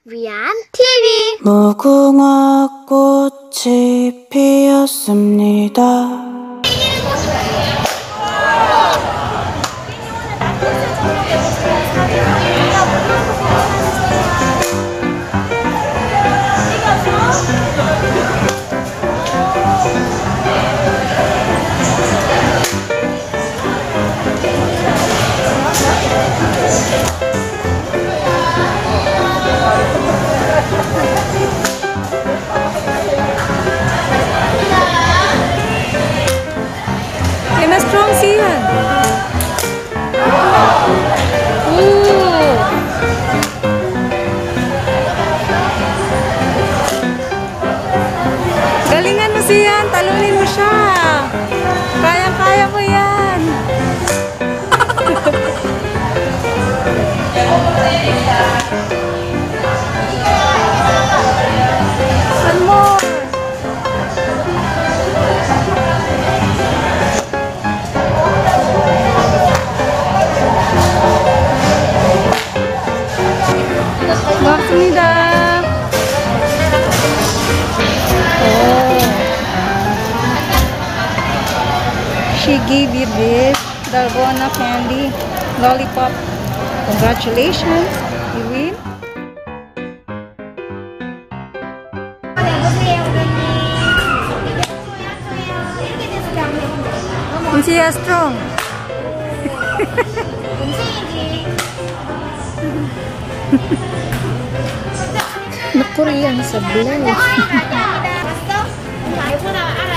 위안 TV. 무궁화 꽃이 피었습니다. Mas strong siyan. Galingan mo siyan, talunin mo siya. Kaya-kaya mo yan. One more. 고맙습니다. She gave you this dalgona candy lollipop. Congratulations, you win. Siya strong. Na Korean sa blue.